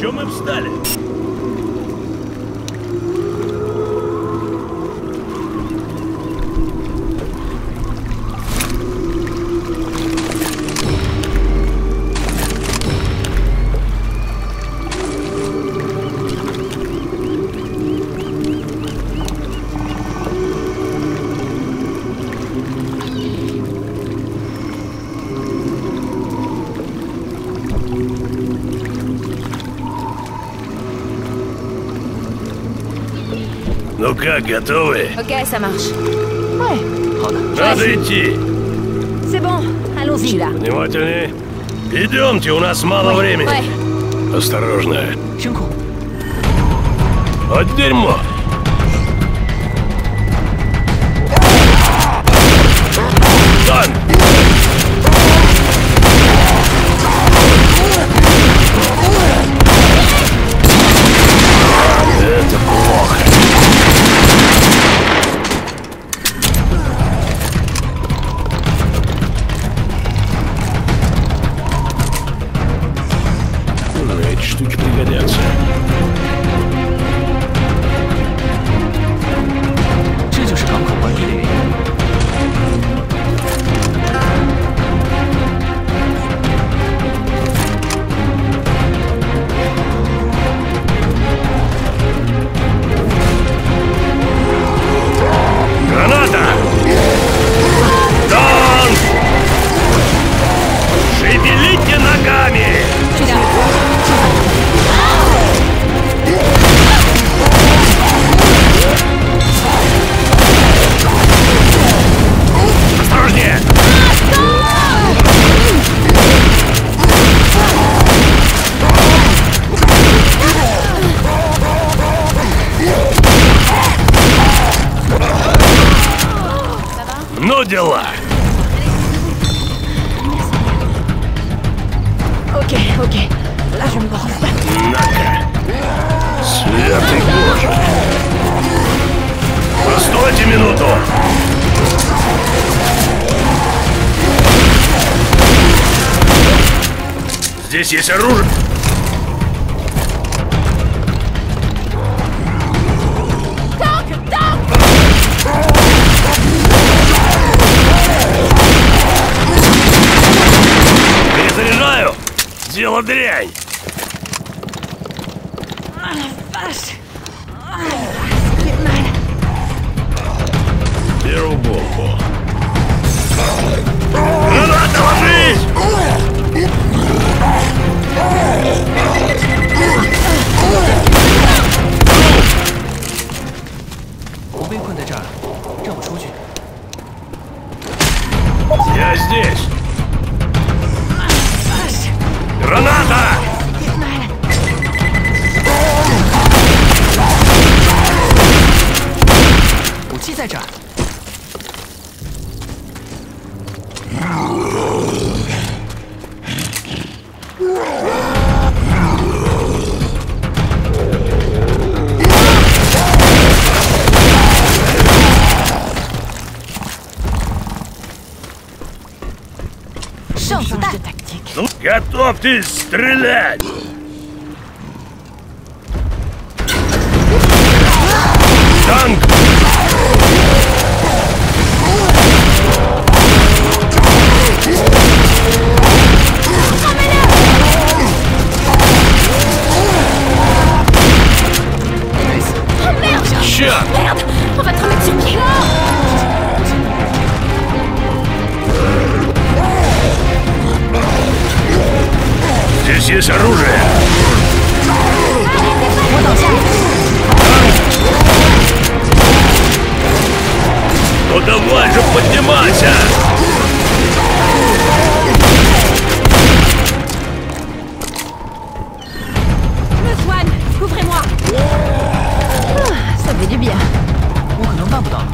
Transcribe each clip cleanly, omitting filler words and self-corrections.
Чё мы встали? Ну как, готовы? Ok, ça marche. Ouais. Надо идти. C'est bon, allons-y là. Внимательнее. Идемте, у нас мало времени. Ouais. Осторожно. 辛苦。 Вот дерьмо. Танк! Это плохо. Эти штуки пригодятся. 这就是港口关闭的原因。 Граната! Танк! Шевелите ногами! Je suis là. Осторожнее! Ну дела! Ok, ok. Là, je me branle pas. На-ка! Святый Боже! Постойте минуту! Здесь есть оружие! Перезаряжаю! Дело дрянь! Vache. Ça fait mal. Беру бомбу. Граната, ложись! 我被困在这儿，让我出去。 Я здесь! Vache. Граната! Ça fait mal. 武器在这儿。 Change de tactique. Ну, готовьтесь стрелять! Танк! Oh merde! Черт! Merde! On va te remettre sur pied. Здесь есть оружие! 我倒下。 Ну давай же, поднимайся! Me soigne. Couvrez-moi. Ça fait du bien. 我可能办不到。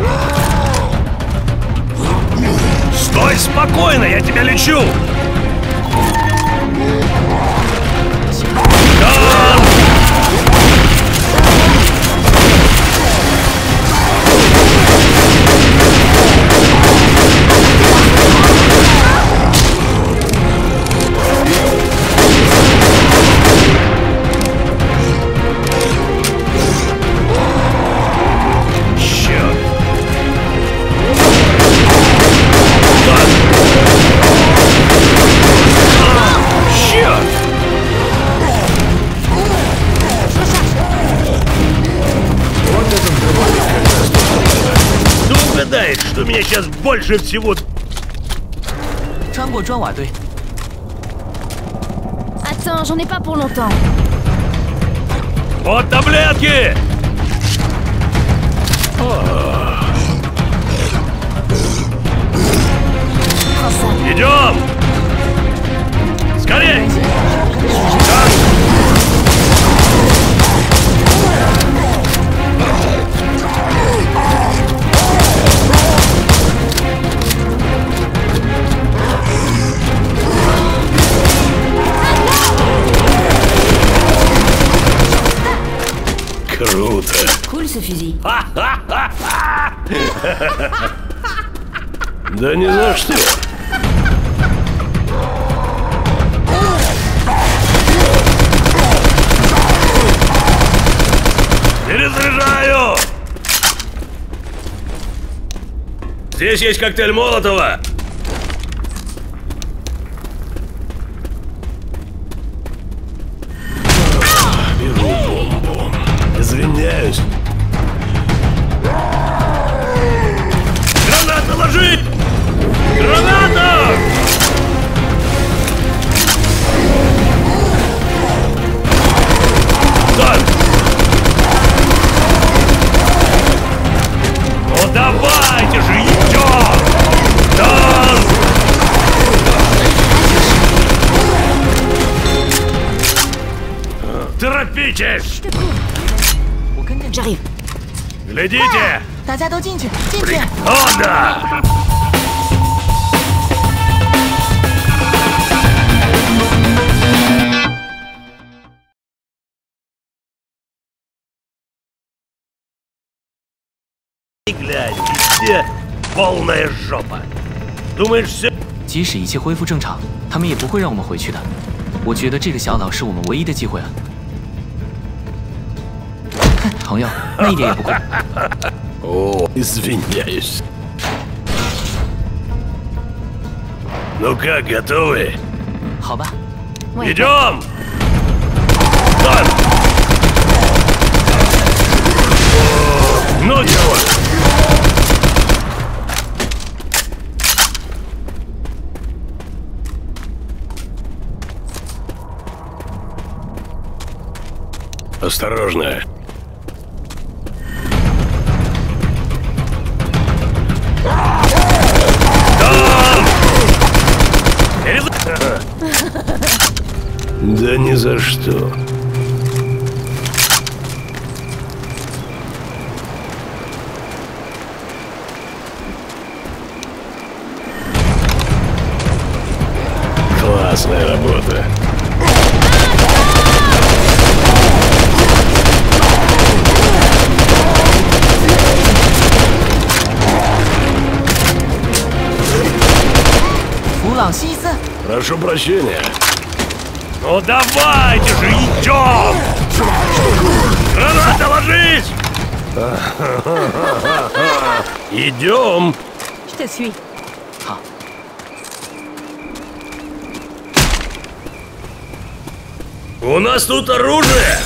Стой спокойно, я тебя лечу! Танк! угадает, что меня сейчас больше всего... 穿过砖瓦堆， Attends, j'en ai pas pour longtemps. Вот таблетки! Prends ça. Идем! Скорей! Круто! Cool ce fusil. Да ни за что! Перезаряжаю! Здесь есть коктейль Молотова! Беру бомбу. Извиняюсь. Гранату ложить! Граната! Так! Ну давайте же, идем! Да! Торопитесь! 我跟着你。 J'arrive. Глядите! 大家都进去，进去！ О, да! И глянь, везде полная жопа. Думаешь, все... 即使一切恢复正常，他们也不会让我们回去的。我觉得这个小岛是我们唯一的机会了。哼，朋友，那一点也不会。 О, извиняюсь. Ну как, готовы? 好吧， Ouais. Идем! Так! Ну чего? Осторожно. Да ни за что. Классная работа. Прошу прощения. Ну давайте же, идем! Граната, ложись! Идем! Je te suis. 好， У нас тут оружие!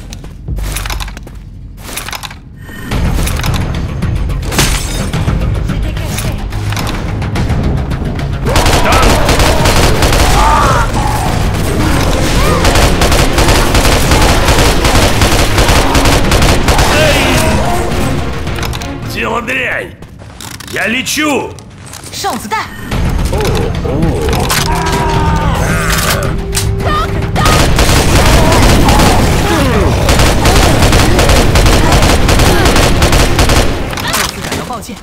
Дело дрянь! Я лечу! 上子弹， 感到抱歉。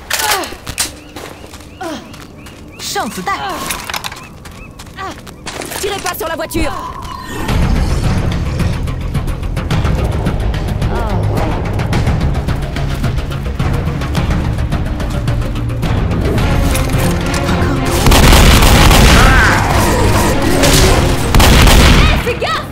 上子弹， Tirez pas sur la voiture. Fais gaffe!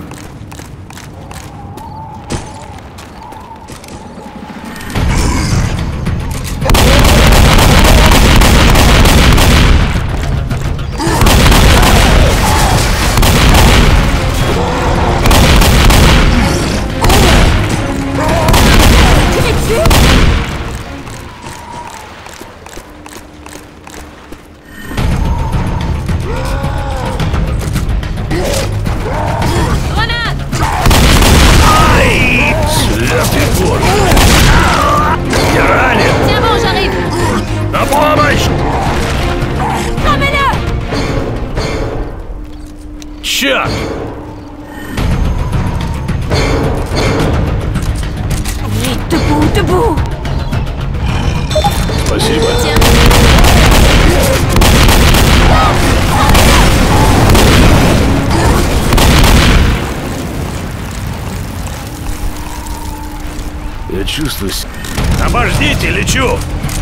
чувствую себя. Обождите, лечу!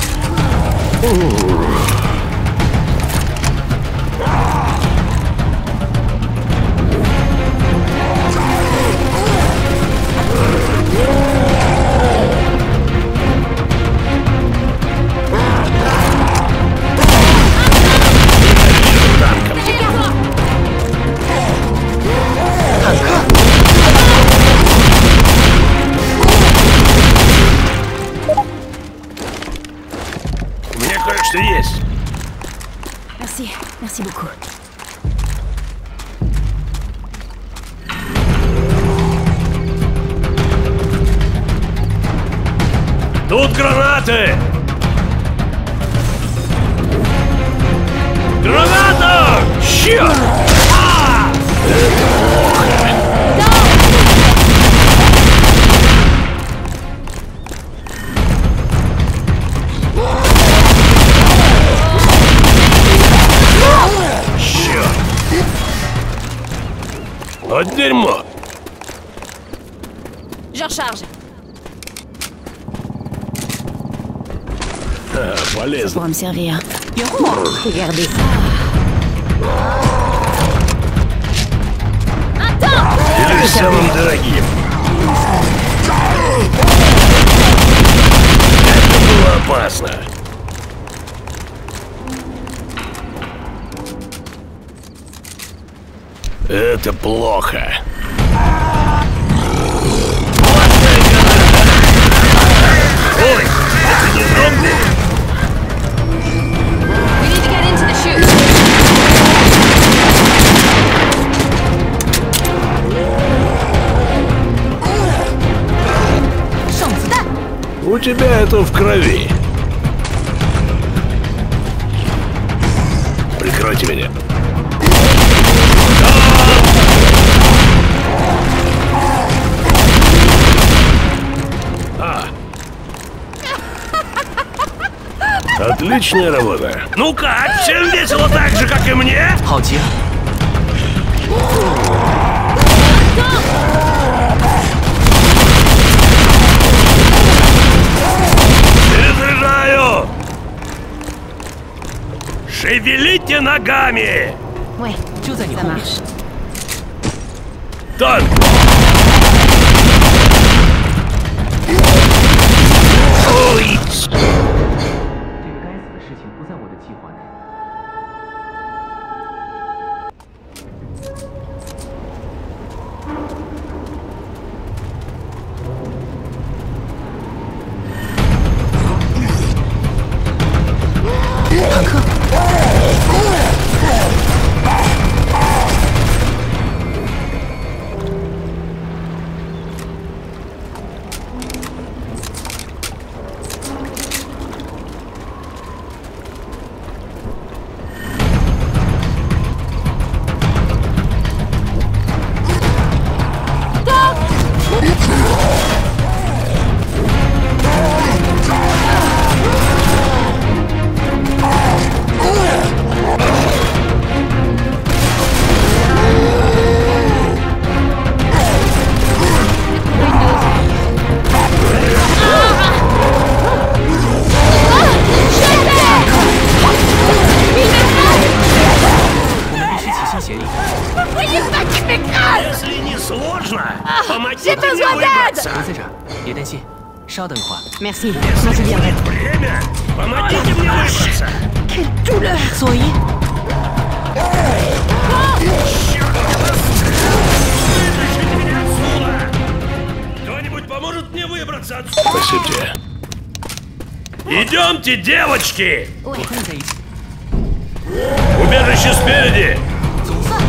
У меня кое-что есть. Merci, merci beaucoup. Тут гранаты! Граната! Черт! А! Это плохо! Черт! Вот дерьмо! Je recharge. Ça Полезно. pourra me servir. 掩护我！ Regardez ça. Или самым дорогим. Это было опасно. Это плохо. Ой, это не зомби. We need to get into the chute. У тебя это в крови. Прикройте меня. Отличная работа. Ну как, всем весело так же, как и мне? 好极了， Перезаряжаю! Шевелите ногами! Ouais, 就在你 ça 后面。 marche. Так. Ой! 这个该死的事情不在我的计划内。 坦克， 我们必须起心协力。 Если не сложно, помогите мне выбраться. 留在这儿，别担心，稍等一会儿。 Merci, je m'en souviendrai. Время, помогите мне выбраться. 佐伊， Вытащите меня отсюда. Кто-нибудь поможет мне выбраться отсюда? Спасибо тебе. Идемте, девочки! 我和你在一起。 Убежище спереди! 总算。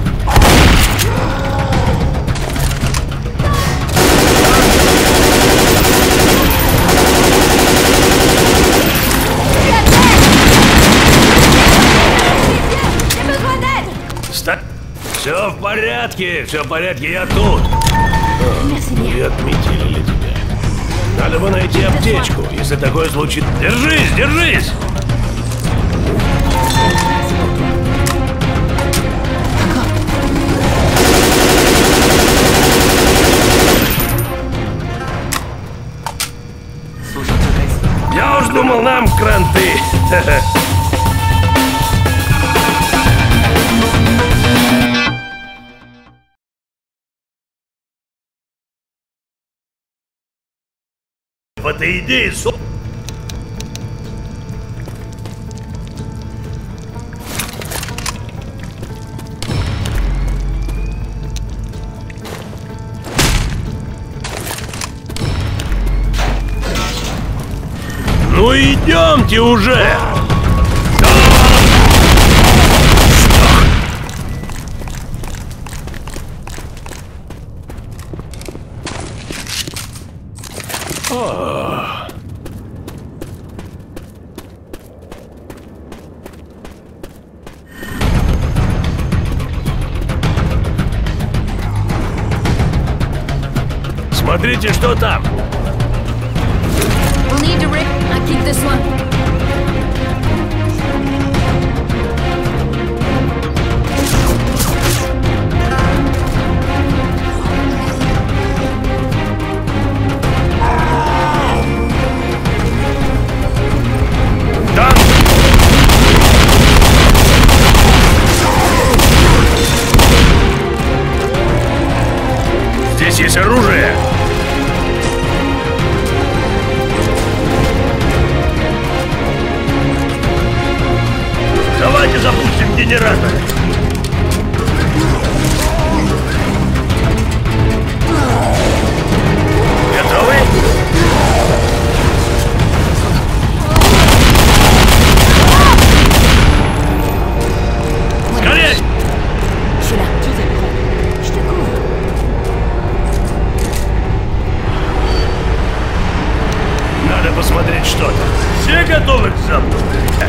Все в порядке, я тут. И отметили ли тебя? Надо бы найти аптечку, если такое случится. Держись, держись! В этой идее Ну идемте уже! Смотрите, что там! We'll need to rip. I keep this one. Танк! Здесь есть оружие! Давайте запустим генератор. Готовы? Скорее! Je te couvre. Надо посмотреть, что там. Все готовы к запуску?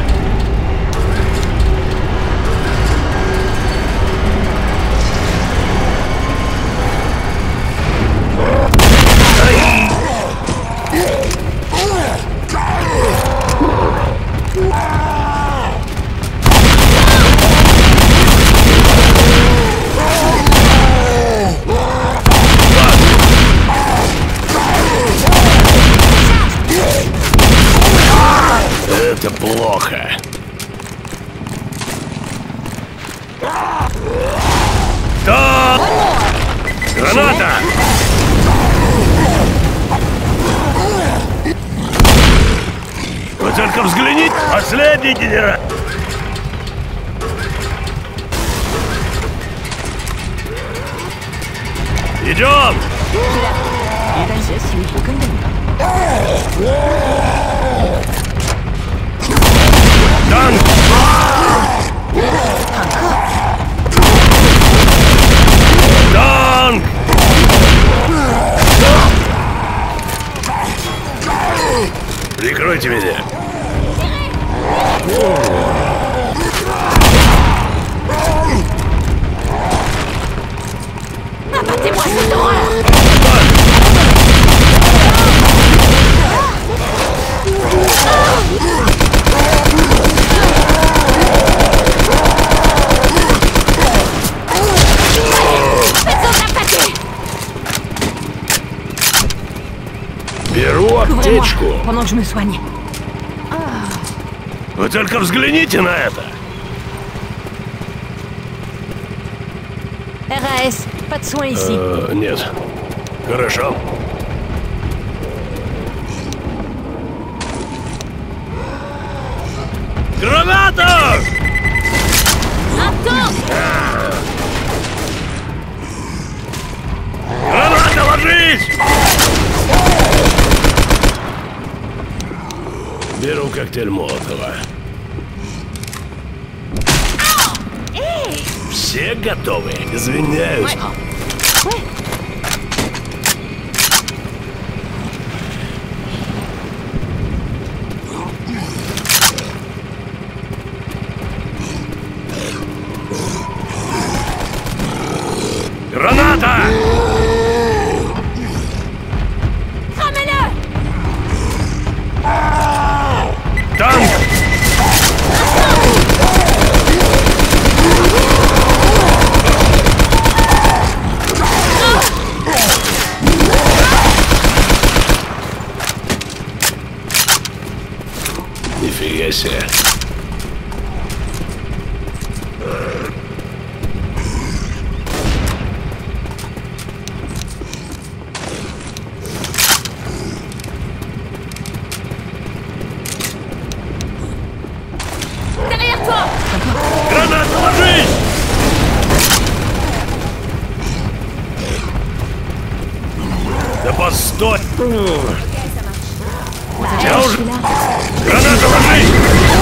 Это плохо. Да! Граната! Вы только взгляните! Последний генерал! Идем! 一旦学习不跟着你了。 Танк! Танк! Прикройте меня! Abattez-moi cette horreur! Беру аптечку. Pendant que je me soigne. Вы только взгляните на это. RAS, pas de soins ici. Нет. Хорошо. Граната! Граната, ложись! Беру коктейль Молотова. Все готовы? Извиняюсь. Граната! Танк! Расслабляйся. Derrière toi! Гранат, ложись! Да постой! Я Je уже... suis là. Граната, ложись!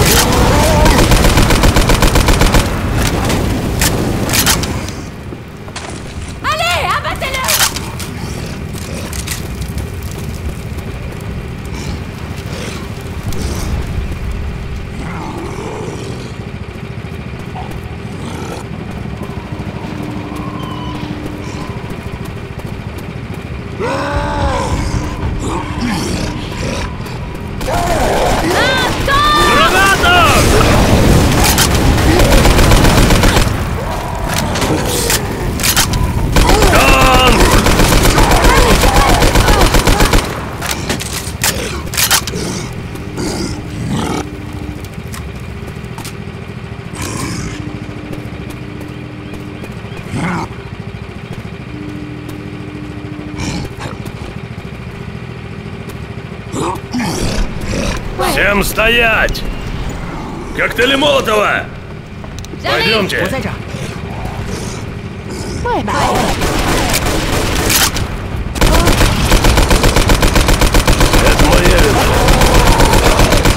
Allez, abattez-le! Граната! Танк! Всем стоять! Коктейли Молотова! Пойдемте! 我在这儿。 Ouais, bah. Это моя вина.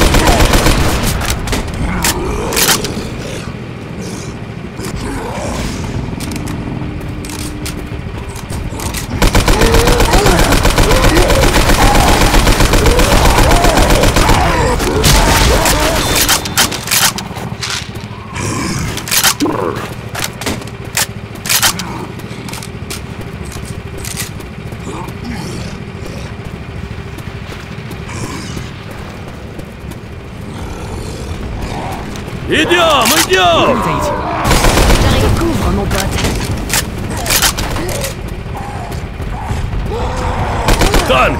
Идем, идем! 在一起。 J'arrive, couvre, mon pote. Танк!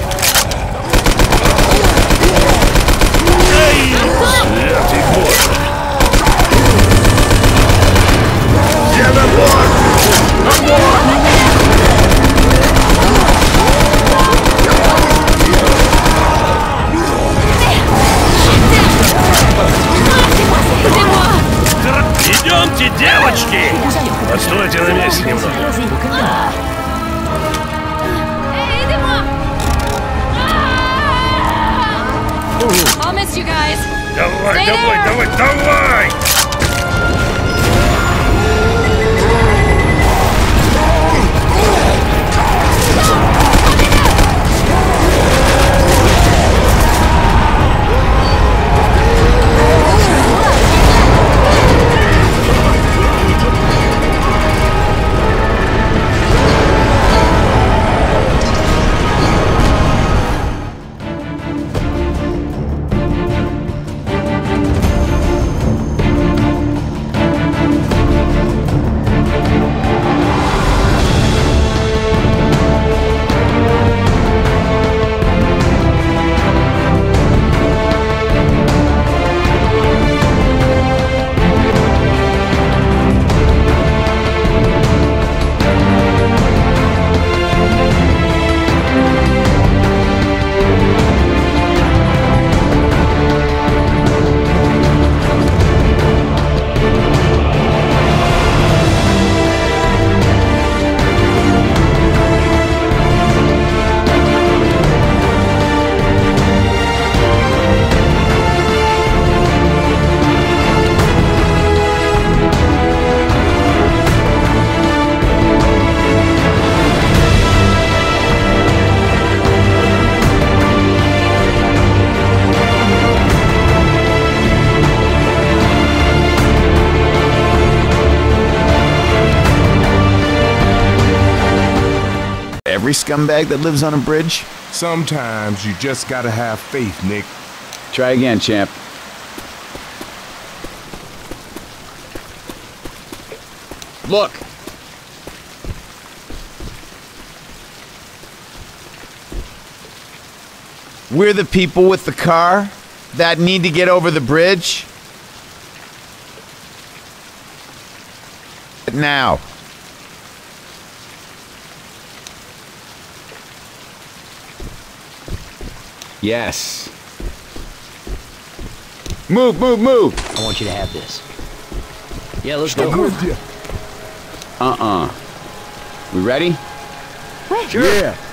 Эй, святый Боже! Все на борт! На борт! Идемте, девочки! Постойте на месте немного. Hey, aidez-moi! Ah! I'll miss you guys. Давай, Stay давай, there. давай, давай! Every scumbag that lives on a bridge? Sometimes you just gotta have faith, Nick. Try again, champ. Look! We're the people with the car. that need to get over the bridge? Now. Yes. Move, move, move! I want you to have this. Yeah, let's go. I'm with you. We ready? Yeah.